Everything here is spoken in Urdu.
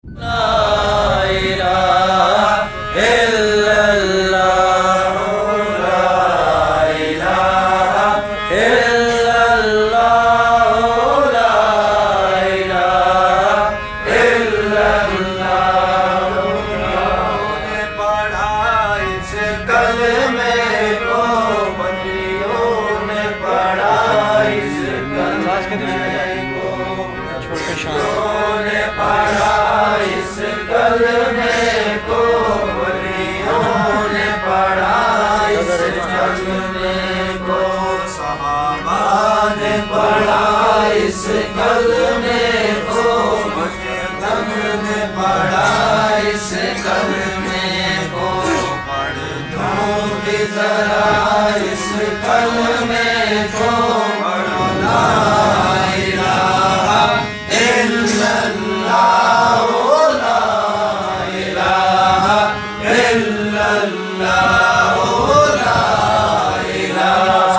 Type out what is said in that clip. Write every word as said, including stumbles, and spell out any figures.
اس کلمے کو مقدم نے پڑھا، اس کلمے کو پڑھ دو بھی ذرا، اس کلمے کو پڑھو لا الہ الا اللہ، لا الہ الا اللہ، لا الہ